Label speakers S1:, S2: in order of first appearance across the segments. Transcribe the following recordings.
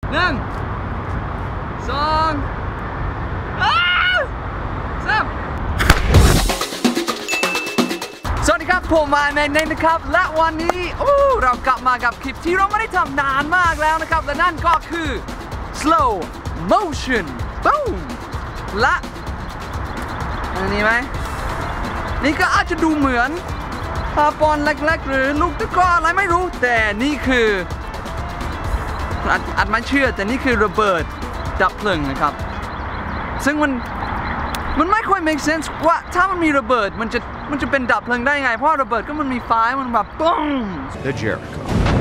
S1: 1 2 3สวัสดีครับผมมาในนะครับและวันนี้เรากลับมากับคลิปที่เราไม่ได้ทำนานมากแล้วนะครับและนั่นก็คือ slow motion boom และอันนี้ไหมนี่ก็อาจจะดูเหมือนปาปอนเล็กๆหรือลูกตะกร้ออะไรไม่รู้แต่นี่คืออาจไม่เชื่อแต่นี่คือระเบิดดับเพลิงนะครับซึ่งมันไม่ค่อย make sense ว่าถ้ามันมีระเบิดมันจะเป็นดับเพลิงได้ไงเพราะระเบิดก็มันมีไฟมันแบบปุ้ง
S2: The Jericho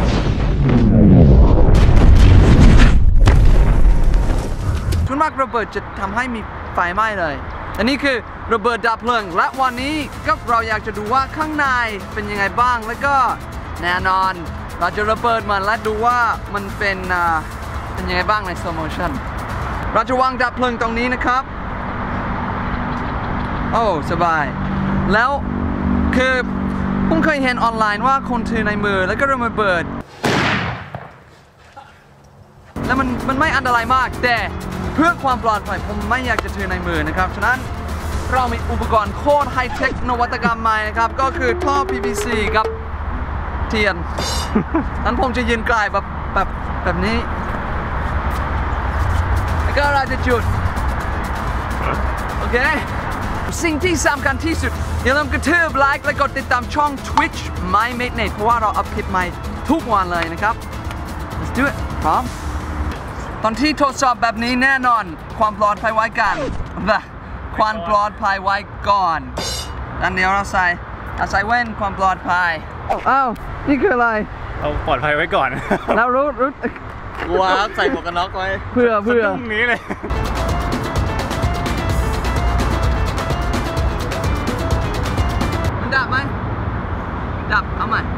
S1: ส่วนมากระเบิดจะทำให้มีไฟไหม้เลยอันนี้คือระเบิดดับเพลิงและวันนี้ก็เราอยากจะดูว่าข้างในเป็นยังไงบ้างแล้วก็แน่นอนเราจะระเบิดมันและดูว่ามันเป็นยังไงบ้างใน slow motion เราจะวางดับเพลิงตรงนี้นะครับโอ้สบายแล้วคือผมเคยเห็นออนไลน์ว่าคนถือในมือแล้วก็ระเบิดแล้วมันไม่อันตรายมากแต่เพื่อความปลอดภัยผมไม่อยากจะถือในมือนะครับฉะนั้นเรามีอุปกรณ์โคตรไฮเทคนวัตกรรมใหม่นะครับก็คือท่อ PVC กับเทียนนั้นผมจะยืนไกลแบบนี้แล้วก็เราจะจุดโอเคสิ่งที่สำคัญที่สุดอย่าลืมกระทืบไลค์และกดติดตามช่อง Twitch My Matenet เพราะว่าเราอัพคลิปใหม่ทุกวันเลยนะครับ Let's do it พร้อมตอนที่ทดสอบแบบนี้แน่นอนความปลอดภัยไว้กันความปลอดภัยไว้ก่อนอันเดียวเราใส่แว่นความปลอดภัยอ้าวนี่คืออะไร
S2: เอาปลอดภัยไว้ก่อน
S1: แล้วรู้
S2: ว้าใส่หมวกกันน็อกไว้
S1: เพื่อ
S2: ตรงนี้เลย
S1: มันดับไหมดับเอาใหม่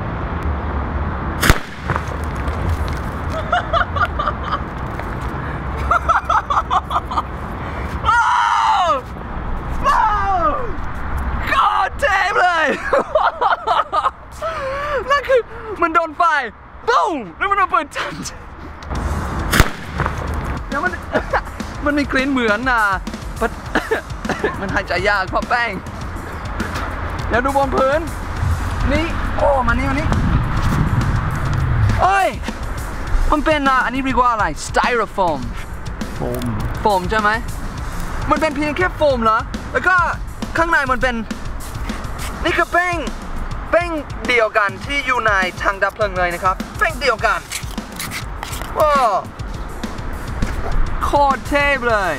S1: นั่นคือมันโดนไฟปุ้งแล้วมันระเบิดทันแล้วมันมีกลิ่นเหมือนมันหายใจยากเพราะแป้งเดี๋ยวดูบนพื้นนี่โอ้มานี่เอ้ยมันเป็นอันนี้เรียกว่าอะไร styrofoam โฟมใช่ไหมมันเป็นเพียงแค่โฟมเหรอแล้วก็ข้างในมันเป็นนี่คือแป้งเดียวกันที่อยู่ในถังดับเพลิงเลยนะครับแป้งเดียวกันว้าวโคตรเท่เลย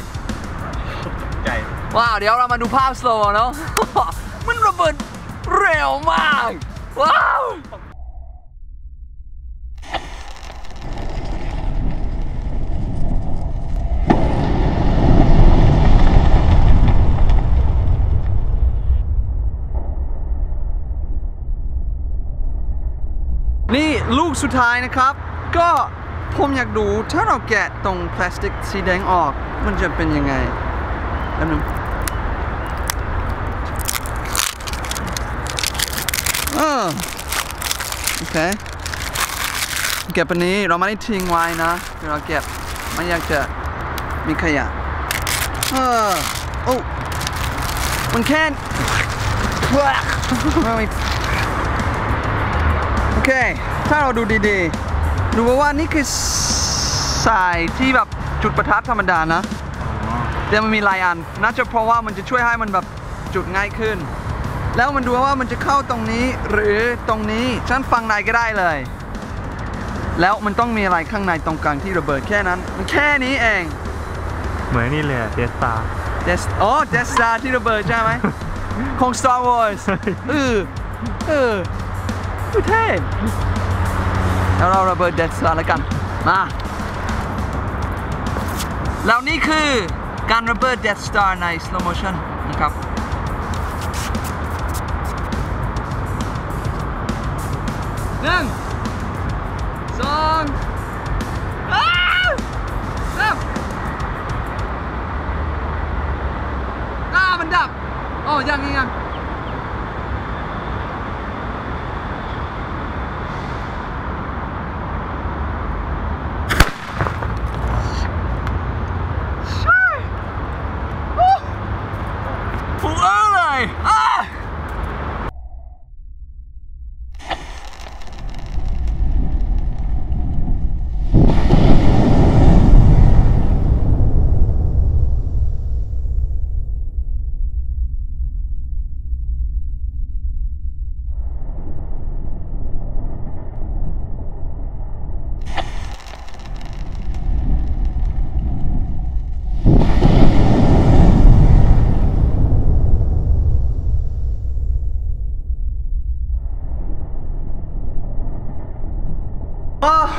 S1: ว้าวเดี๋ยวเรามาดูภาพสโลว์เนาะมันระเบิดเร็วมากว้าวนี่ลูกสุดท้ายนะครับก็ผมอยากดูถ้าเราแกะตรงพลาสติกสีแดงออกมันจะเป็นยังไงอันนึงโอเคเก็บอันนี้เราไม่ได้ทิ้งไว้นะเราเก็บไม่อยากจะมีขยะโอ้มันแค่โอเคถ้าเราดูดีๆดูว่านี่คือสายที่แบบจุดประทัดธรรมดานะแต่มันมีหลายอันน่าจะเพราะว่ามันจะช่วยให้มันแบบจุดง่ายขึ้นแล้วมันดูว่ามันจะเข้าตรงนี้หรือตรงนี้ฉันฟังในก็ได้เลยแล้วมันต้องมีอะไรข้างในตรงกลางที่ระเบิดแค่นั้นมันแค่นี้เอง
S2: เหมือนนี่เลยเดสตาร์
S1: เดสตาร์ที่ระเบิดใช่ไหมของ Star Wars เท่แล้วเราระเบิดเดสตาร์แล้วกันมาแล้วนี่คือการระเบิดเดสตาร์ใน slow motion นะครับ1 2 3มันดับยัง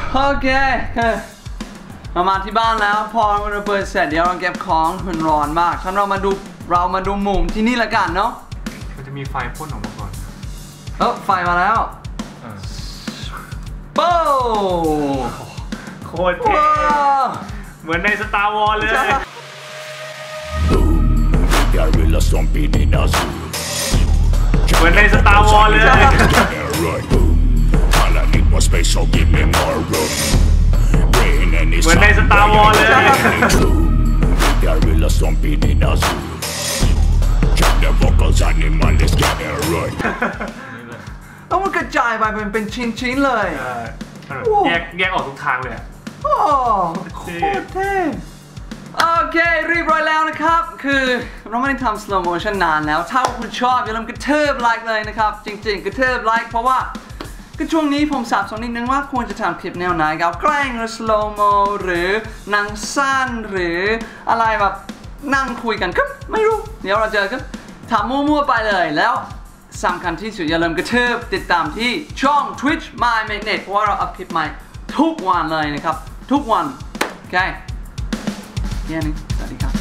S1: โอเคเรามาที่บ้านแล้วพอเราเปิดเสร็จเดี๋ยวเราเก็บของมันร้อนมากงั้นเรามาดูมุมที่นี่ละกันเนาะ
S2: มันจะมีไฟพ่นออกมาก่อน
S1: ไฟมาแล้วโป้
S2: โคตรเท่เหมือนในสตาร์วอร์เลย
S3: Gorilla stomping in a zoo.
S2: เหมือนในสตาร์วอร์เลย
S3: All I need was space, so give me more room. Rain and it's
S2: เหมือนในสตาร์วอร์เลย
S3: Gorilla stomping in a zoo. Check the vocals, animal is getting right.
S1: แล้วมันกระจายไปเป็นชิ้นๆเลย
S2: แยกออกทุกทางเลยอะ
S1: โอ้โคตรเท่โอเคเรียบร้อยแล้วนะครับคือเราไม่ได้ทำ slow motion นานแล้วถ้าคุณชอบอย่าลืมกระเทิบไลค์เลยนะครับจริงๆกระเทิบไลค์เพราะว่าก็ช่วงนี้ผมสับสนนิดนึงว่าควรจะทำคลิปแนวไหนกับแกล้งหรือ slow mo หรือหนังสั้นหรืออะไรแบบนั่งคุยกันก็ไม่รู้เดี๋ยวเราเจอกันทำมั่วๆไปเลยแล้วสำคัญที่สุดอย่าลืมกระเทิบติดตามที่ช่อง Twitch My Magnet เพราะว่าเราอัพคลิปใหม่ทุกวันเลยนะครับทุกวันโอเคแค่นี้สวัสดีครับ